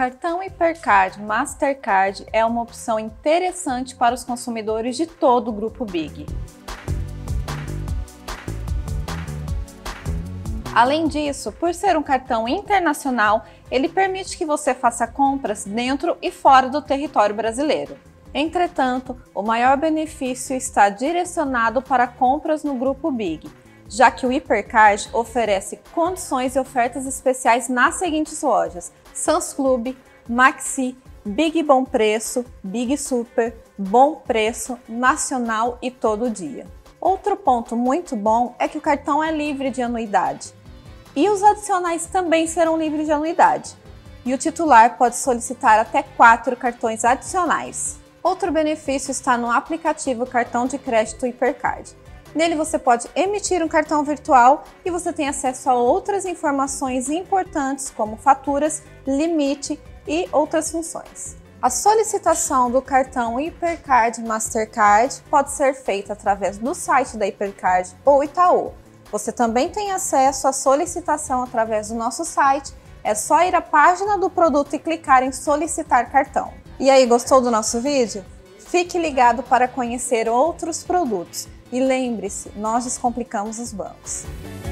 cartão Hipercard Mastercard é uma opção interessante para os consumidores de todo o Grupo BIG. Além disso, por ser um cartão internacional, ele permite que você faça compras dentro e fora do território brasileiro. Entretanto, o maior benefício está direcionado para compras no Grupo BIG, já que o Hipercard oferece condições e ofertas especiais nas seguintes lojas: Sam's Club, Maxi, Big Bom Preço, Big Super, Bom Preço, Nacional e Todo Dia. Outro ponto muito bom é que o cartão é livre de anuidade. E os adicionais também serão livres de anuidade. E o titular pode solicitar até 4 cartões adicionais. Outro benefício está no aplicativo Cartão de Crédito Hipercard. Nele você pode emitir um cartão virtual e você tem acesso a outras informações importantes como faturas, limite e outras funções. A solicitação do cartão Hipercard Mastercard pode ser feita através do site da Hipercard ou Itaú. Você também tem acesso à solicitação através do nosso site, é só ir à página do produto e clicar em solicitar cartão. E aí, gostou do nosso vídeo? Fique ligado para conhecer outros produtos. E lembre-se, nós descomplicamos os bancos.